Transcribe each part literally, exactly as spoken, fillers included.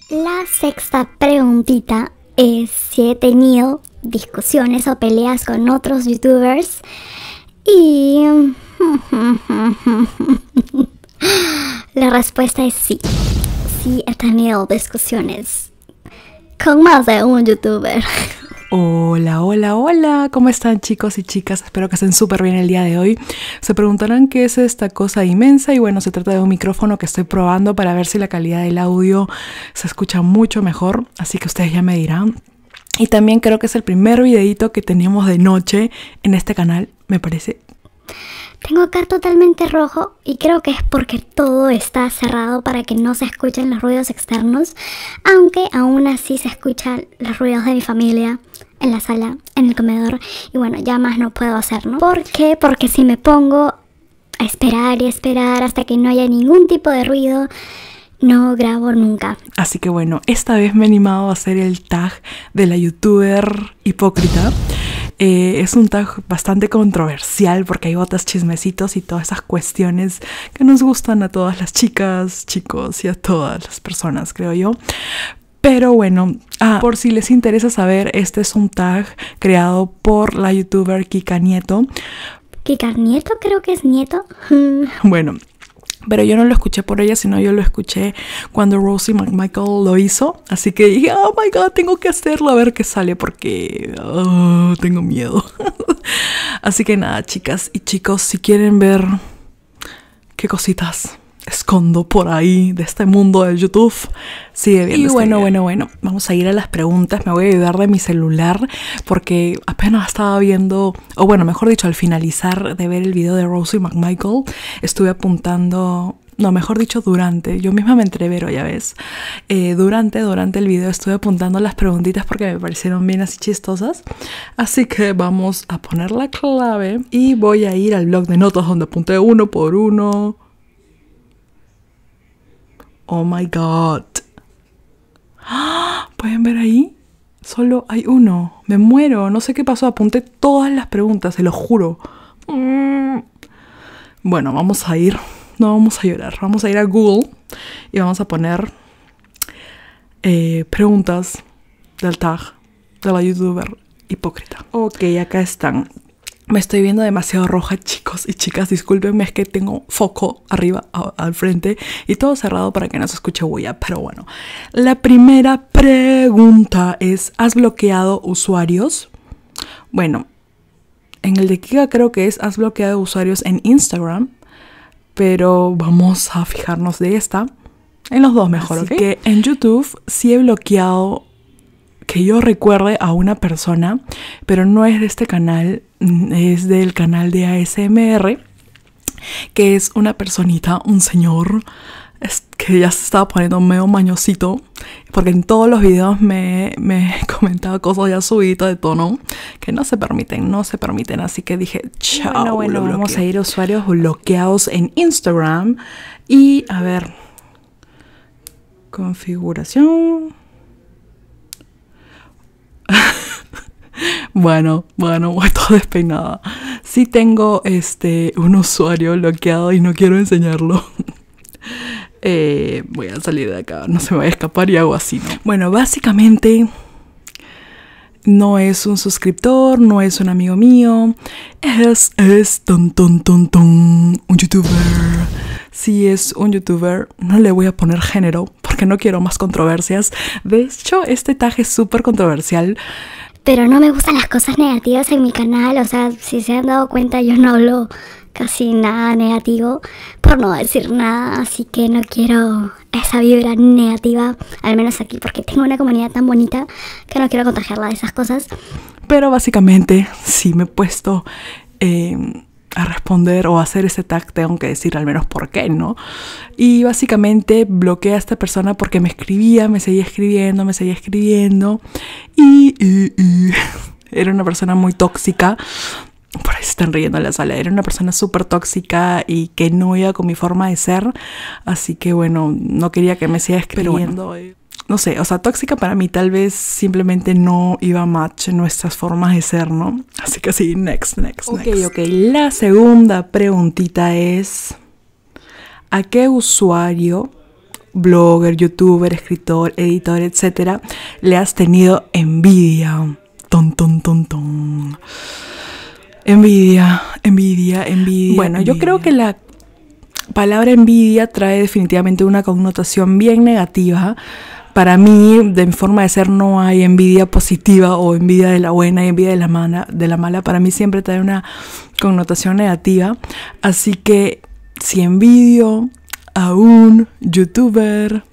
La sexta preguntita es si he tenido discusiones o peleas con otros youtubers y la respuesta es sí. Sí he tenido discusiones con más de un youtuber. Hola, hola, hola, ¿cómo están chicos y chicas? Espero que estén súper bien el día de hoy. Se preguntarán qué es esta cosa inmensa y bueno, se trata de un micrófono que estoy probando para ver si la calidad del audio se escucha mucho mejor, así que ustedes ya me dirán. Y también creo que es el primer videito que tenemos de noche en este canal, me parece. Tengo acá totalmente rojo y creo que es porque todo está cerrado para que no se escuchen los ruidos externos, aunque aún así se escuchan los ruidos de mi familia en la sala, en el comedor y bueno, ya más no puedo hacer, ¿no? ¿Por qué? Porque si me pongo a esperar y esperar hasta que no haya ningún tipo de ruido, no grabo nunca. Así que bueno, esta vez me he animado a hacer el tag de la youtuber hipócrita. Eh, es un tag bastante controversial porque hay botas, chismecitos y todas esas cuestiones que nos gustan a todas las chicas, chicos y a todas las personas, creo yo. Pero bueno, ah, por si les interesa saber, este es un tag creado por la youtuber Kika Nieto. ¿Kika Nieto? Creo que es Nieto. Bueno, pero yo no lo escuché por ella, sino yo lo escuché cuando Rosie McMichael lo hizo. Así que dije, oh my god, tengo que hacerlo a ver qué sale porque oh, tengo miedo. Así que nada, chicas y chicos, si quieren ver qué cositas escondo por ahí de este mundo de YouTube, sigue viendo. Y este bueno, video. bueno, bueno, vamos a ir a las preguntas. Me voy a ayudar de mi celular porque apenas estaba viendo, o bueno, mejor dicho, al finalizar de ver el video de Rosie McMichael, estuve apuntando, no, mejor dicho, durante, yo misma me entrevero, ya ves, eh, durante, durante el video estuve apuntando las preguntitas porque me parecieron bien así chistosas, así que vamos a poner la clave y voy a ir al blog de notas donde apunté uno por uno. Oh my god. ¿Pueden ver ahí? Solo hay uno. Me muero. No sé qué pasó. Apunté todas las preguntas, se lo juro. Mm. Bueno, vamos a ir. No vamos a llorar. Vamos a ir a Google y vamos a poner eh, preguntas del tag de la youtuber hipócrita. Ok, acá están. Me estoy viendo demasiado roja, chicos y chicas, discúlpenme, es que tengo foco arriba a, al frente y todo cerrado para que no se escuche bulla, pero bueno. La primera pregunta es, ¿has bloqueado usuarios? Bueno, en el de Kika creo que es, ¿has bloqueado usuarios en Instagram? Pero vamos a fijarnos de esta, en los dos mejor, ¿ok? Que en YouTube sí he bloqueado, que yo recuerde, a una persona, pero no es de este canal, es del canal de A S M R, que es una personita, un señor, es, que ya se estaba poniendo medio mañosito, porque en todos los videos me, me comentaba cosas ya subidas de tono, que no se permiten, no se permiten, así que dije, chao, bueno, bueno, vamos a ir a usuarios bloqueados en Instagram, y a ver, configuración... Bueno, bueno, voy toda despeinada. Sí tengo este, un usuario bloqueado y no quiero enseñarlo. eh, voy a salir de acá, no se me va a escapar y hago así, ¿no? Bueno, básicamente no es un suscriptor, no es un amigo mío. Es, es, ton, ton, ton, ton, un youtuber. Si es un youtuber, no le voy a poner género porque no quiero más controversias. De hecho, este tag es súper controversial. Pero no me gustan las cosas negativas en mi canal, o sea, si se han dado cuenta yo no hablo casi nada negativo, por no decir nada, así que no quiero esa vibra negativa, al menos aquí, porque tengo una comunidad tan bonita que no quiero contagiarla de esas cosas. Pero básicamente, sí me he puesto eh, a responder o a hacer ese tag, tengo que decir al menos por qué, ¿no? Y básicamente bloqueé a esta persona porque me escribía, me seguía escribiendo, me seguía escribiendo y, y, y era una persona muy tóxica. Por ahí se están riendo en la sala. Era una persona súper tóxica y que no iba con mi forma de ser, así que bueno, no quería que me siga escribiendo. Bueno, no sé, o sea, tóxica para mí tal vez simplemente no iba a match en nuestras formas de ser, ¿no? Así que sí, next, next, Ok, next. Ok, la segunda preguntita es, ¿a qué usuario blogger, youtuber, escritor, editor, etcétera, le has tenido envidia. Ton, ton, ton, ton. Envidia, envidia, envidia. Bueno, envidia. Yo creo que la palabra envidia trae definitivamente una connotación bien negativa. Para mí, de mi forma de ser, no hay envidia positiva o envidia de la buena y envidia de la mala. De la mala. Para mí siempre trae una connotación negativa. Así que si envidio a un youtuber,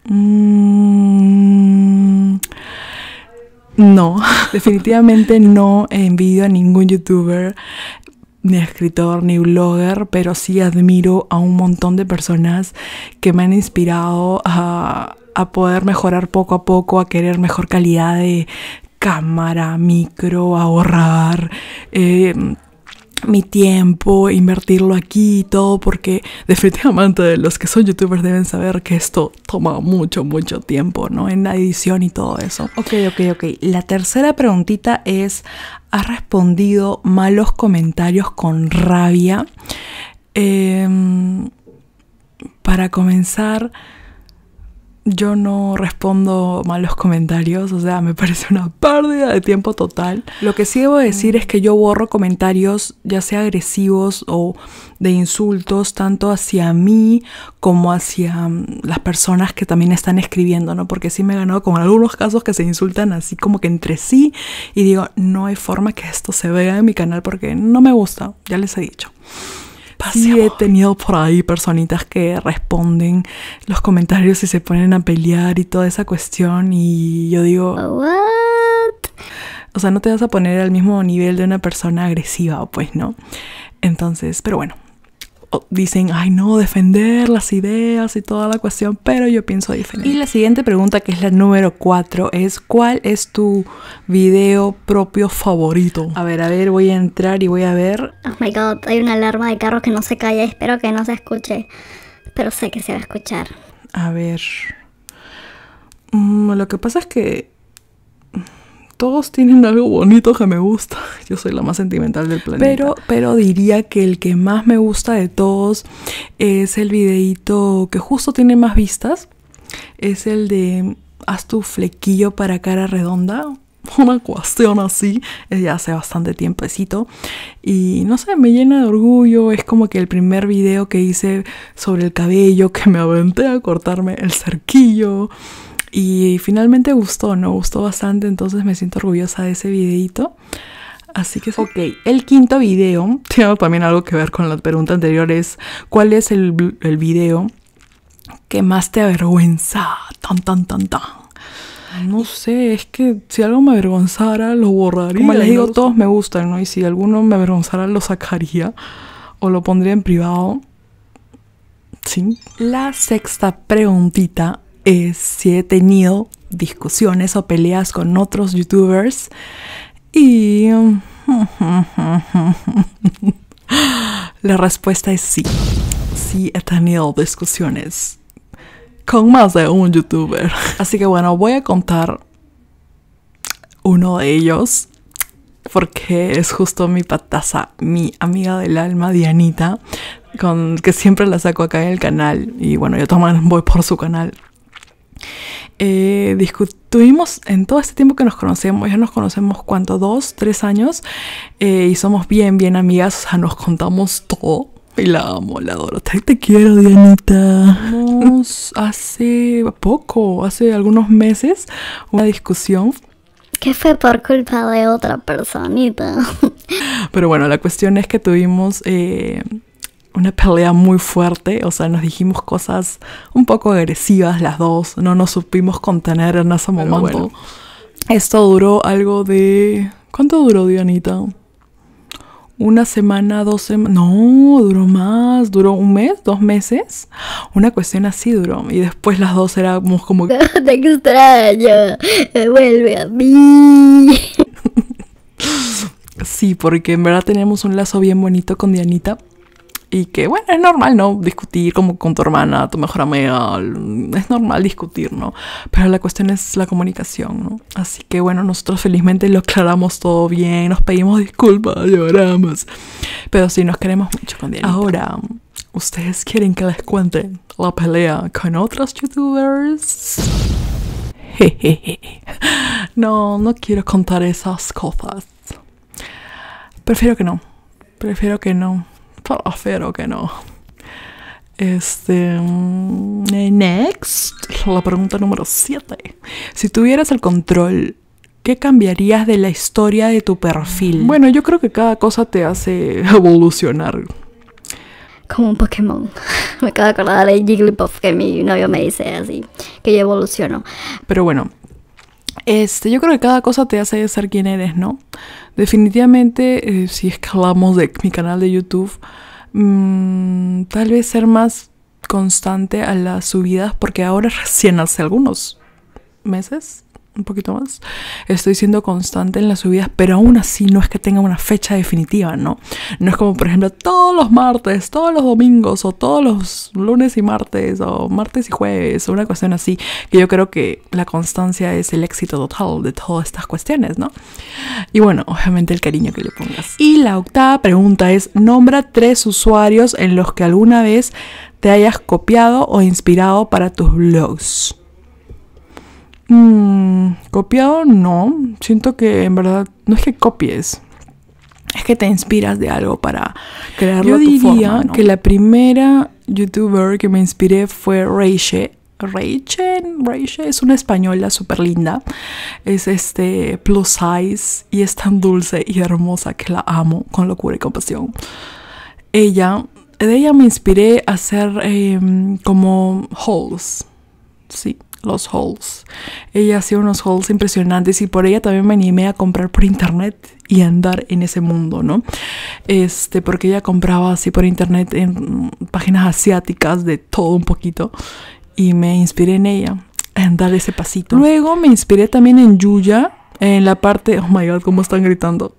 mmm, no, definitivamente no envidio a ningún youtuber, ni escritor, ni blogger, pero sí admiro a un montón de personas que me han inspirado a, a poder mejorar poco a poco, a querer mejor calidad de cámara, micro, ahorrar eh, mi tiempo, invertirlo aquí y todo, porque definitivamente los que son youtubers deben saber que esto toma mucho, mucho tiempo, ¿no? En la edición y todo eso. Ok, ok, ok. La tercera preguntita es, ¿has respondido malos comentarios con rabia? Eh, para comenzar, yo no respondo malos comentarios, o sea, me parece una pérdida de tiempo total. Lo que sí debo decir es que yo borro comentarios, ya sea agresivos o de insultos, tanto hacia mí como hacia um, las personas que también están escribiendo, ¿no? Porque sí me he ganado con algunos casos que se insultan así como que entre sí, y digo, no hay forma que esto se vea en mi canal porque no me gusta, ya les he dicho. Sí he tenido por ahí personitas que responden los comentarios y se ponen a pelear y toda esa cuestión, y yo digo, What? O sea, no te vas a poner al mismo nivel de una persona agresiva, pues, ¿no? Entonces, pero bueno, dicen, ay no, defender las ideas y toda la cuestión, pero yo pienso diferente. Y la siguiente pregunta, que es la número cuatro, es ¿cuál es tu video propio favorito? A ver, a ver, voy a entrar y voy a ver. Oh my god, hay una alarma de carro que no se calla, espero que no se escuche, pero sé que se va a escuchar. A ver, mm, lo que pasa es que todos tienen algo bonito que me gusta. Yo soy la más sentimental del planeta. Pero, pero diría que el que más me gusta de todos es el videíto que justo tiene más vistas. Es el de haz tu flequillo para cara redonda. Una cuestión así. Es ya hace bastante tiempecito. Y no sé, me llena de orgullo. Es como que el primer video que hice sobre el cabello, que me aventé a cortarme el cerquillo. Y finalmente gustó, ¿no? Gustó bastante, entonces me siento orgullosa de ese videito. Así que sí. Ok, el quinto video tiene también algo que ver con la pregunta anterior, es ¿cuál es el, el video que más te avergüenza? Tan, tan, tan, tan. No sé, es que si algo me avergonzara, lo borraría. Como les digo, todos me gustan, ¿no? Y si alguno me avergonzara, lo sacaría o lo pondría en privado. Sí. La sexta preguntita es si he tenido discusiones o peleas con otros youtubers, y la respuesta es sí. Sí he tenido discusiones con más de un youtuber. Así que bueno, voy a contar uno de ellos porque es justo mi pataza, mi amiga del alma, Dianita, con que siempre la saco acá en el canal, y bueno, yo también voy por su canal. Eh, discutimos en todo este tiempo que nos conocemos, ya nos conocemos ¿cuánto? Dos, tres años, eh, y somos bien, bien amigas, o sea, nos contamos todo, y la amo, la adoro. Te, te quiero, Dianita. Tuvimos hace poco, hace algunos meses, una discusión que fue por culpa de otra personita. Pero bueno, la cuestión es que tuvimos eh, una pelea muy fuerte, o sea, nos dijimos cosas un poco agresivas las dos, no nos supimos contener en ese momento. Bueno, esto duró algo de... ¿Cuánto duró, Dianita? Una semana, dos semanas... No, duró más, duró un mes, dos meses. Una cuestión así duró. Y después las dos éramos como... Te extraño, vuelve a mí. Sí, porque en verdad teníamos un lazo bien bonito con Dianita. Y que, bueno, es normal, ¿no? Discutir como con tu hermana, tu mejor amiga. Es normal discutir, ¿no? Pero la cuestión es la comunicación, ¿no? Así que, bueno, nosotros felizmente lo aclaramos todo bien. Nos pedimos disculpas, lloramos. Pero sí, nos queremos mucho con Dianita. Ahora, ¿Ustedes quieren que les cuente la pelea con otros youtubers? Jejeje. No, no quiero contar esas cosas. Prefiero que no. Prefiero que no. Prefiero que no. Este. Next. La pregunta número siete. Si tuvieras el control, ¿qué cambiarías de la historia de tu perfil? Bueno, yo creo que cada cosa te hace evolucionar. Como un Pokémon. Me acabo de acordar de Jigglypuff que mi novio me dice así, que yo evoluciono. Pero bueno, este, yo creo que cada cosa te hace ser quien eres, ¿no? Definitivamente, eh, si es que hablamos de mi canal de YouTube, mmm, tal vez ser más constante a las subidas, porque ahora recién hace algunos meses, un poquito más, estoy siendo constante en las subidas, pero aún así no es que tenga una fecha definitiva, ¿no? No es como, por ejemplo, todos los martes, todos los domingos, o todos los lunes y martes, o martes y jueves, o una cuestión así, que yo creo que la constancia es el éxito total de todas estas cuestiones, ¿no? Y bueno, obviamente el cariño que le pongas. Y la octava pregunta es, nombra tres usuarios en los que alguna vez te hayas copiado o inspirado para tus vlogs. Mm, copiado no, siento que en verdad no es que copies, es que te inspiras de algo para crearlo. Yo diría a tu forma, ¿no? Que la primera youtuber que me inspiré fue Rachel. Rachel, Rachel es una española súper linda, es este plus size y es tan dulce y hermosa que la amo con locura y compasión. Ella, de ella me inspiré a hacer eh, como hauls, sí. Los hauls. Ella hacía unos hauls impresionantes y por ella también me animé a comprar por internet y andar en ese mundo, ¿no? Este, porque ella compraba así por internet en páginas asiáticas de todo un poquito y me inspiré en ella a dar ese pasito. Luego me inspiré también en Yuya, en la parte... Oh my god, cómo están gritando.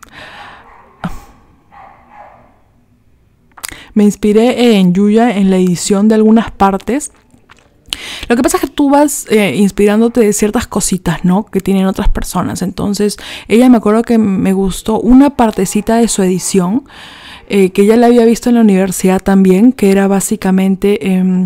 Me inspiré en Yuya en la edición de algunas partes. Lo que pasa es que tú vas eh, inspirándote de ciertas cositas, ¿no? Que tienen otras personas. Entonces, ella me acuerdo que me gustó una partecita de su edición, eh, que ella la había visto en la universidad también, que era básicamente... Eh,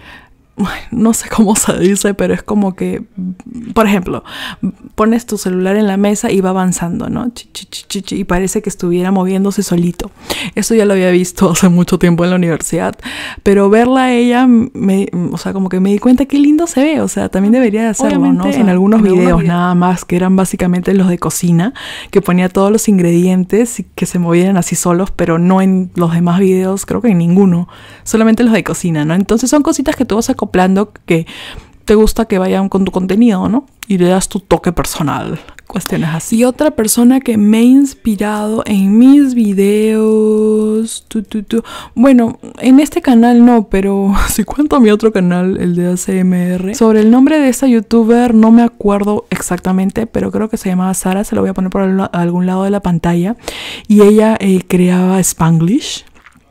no sé cómo se dice, pero es como que, por ejemplo, pones tu celular en la mesa y va avanzando, ¿no? Ch, ch, ch, ch, y parece que estuviera moviéndose solito. Eso ya lo había visto hace mucho tiempo en la universidad, pero verla a ella, me, o sea, como que me di cuenta qué lindo se ve, o sea, también debería de hacerlo, obviamente, ¿no? O sea, en algunos en videos nada más, que eran básicamente los de cocina, que ponía todos los ingredientes y que se movieran así solos, pero no en los demás videos, creo que en ninguno, solamente los de cocina, ¿no? Entonces son cositas que tú vas a acoplando que te gusta que vayan con tu contenido, ¿no? Y le das tu toque personal, cuestiones así. Y otra persona que me ha inspirado en mis videos, tu, tu, tu. Bueno, en este canal no, pero si cuento mi otro canal, el de A S M R, sobre el nombre de esta youtuber no me acuerdo exactamente, pero creo que se llamaba Sara, se lo voy a poner por algún lado de la pantalla, y ella eh, creaba Spanglish.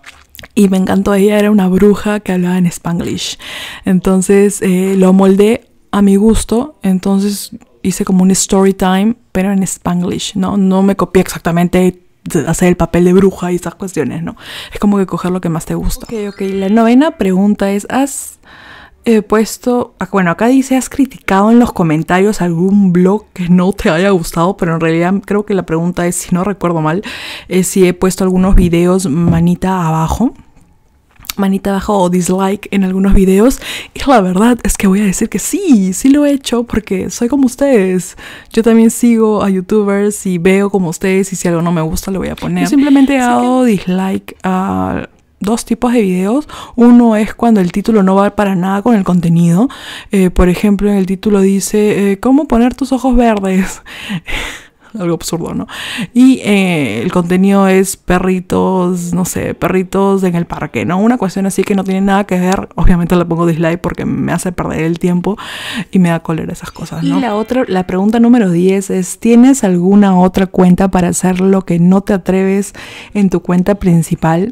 Y me encantó, ella era una bruja que hablaba en Spanglish. Entonces eh, lo moldé a mi gusto. Entonces hice como un story time, pero en Spanglish, ¿no? No me copié exactamente hacer el papel de bruja y esas cuestiones, ¿no? Es como que coger lo que más te gusta. Ok, ok. La novena pregunta es, ¿has eh, puesto... Bueno, acá dice, ¿has criticado en los comentarios algún blog que no te haya gustado? Pero en realidad creo que la pregunta es, si no recuerdo mal, es si he puesto algunos videos manita abajo. manita abajo o dislike en algunos videos, y la verdad es que voy a decir que sí, sí lo he hecho porque soy como ustedes. Yo también sigo a youtubers y veo como ustedes, y si algo no me gusta lo voy a poner. Yo simplemente he dado que... dislike a dos tipos de videos. Uno es cuando el título no va para nada con el contenido. Eh, por ejemplo, en el título dice eh, ¿cómo poner tus ojos verdes? Algo absurdo, ¿no? Y eh, el contenido es perritos, no sé, perritos en el parque, ¿no? Una cuestión así que no tiene nada que ver. Obviamente le pongo dislike porque me hace perder el tiempo y me da cólera esas cosas, ¿no? Y la otra, la pregunta número diez es, ¿tienes alguna otra cuenta para hacer lo que no te atreves en tu cuenta principal?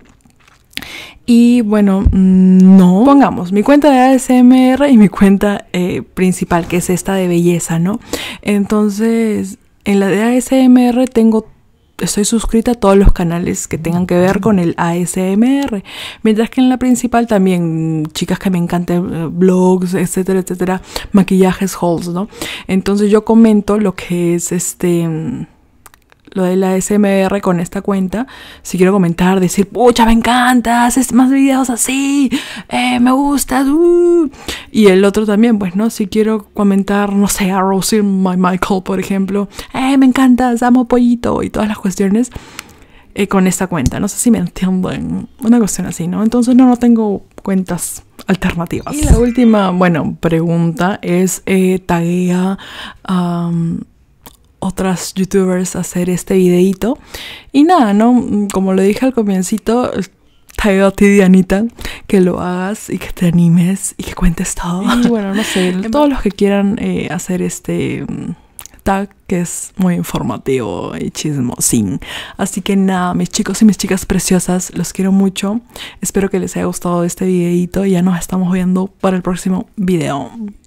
Y bueno, no. Pongamos mi cuenta de A S M R y mi cuenta eh, principal, que es esta de belleza, ¿no? Entonces... en la de A S M R tengo estoy suscrita a todos los canales que tengan que ver con el A S M R. Mientras que en la principal también chicas que me encantan, blogs, etcétera, etcétera, maquillajes, hauls, ¿no? Entonces yo comento lo que es este... lo de la A S M R con esta cuenta. Si quiero comentar, decir, pucha, me encanta, haces más videos así, eh, me gusta, uh. Y el otro también, pues, ¿no? Si quiero comentar, no sé, a Rosie My Michael, por ejemplo, eh, me encantas, amo pollito y todas las cuestiones, eh, con esta cuenta. No sé si me entienden. Una cuestión así, ¿no? Entonces no, no tengo cuentas alternativas. Y la última, bueno, pregunta es, eh, taguea um, otras youtubers a hacer este videito. Y nada, ¿no? Como lo dije al comiencito, tagueo a ti, Dianita, que lo hagas y que te animes y que cuentes todo. Y bueno, no sé, todos los que quieran eh, hacer este tag, que es muy informativo y chismosín. Así que nada, mis chicos y mis chicas preciosas, los quiero mucho. Espero que les haya gustado este videito y ya nos estamos viendo para el próximo video.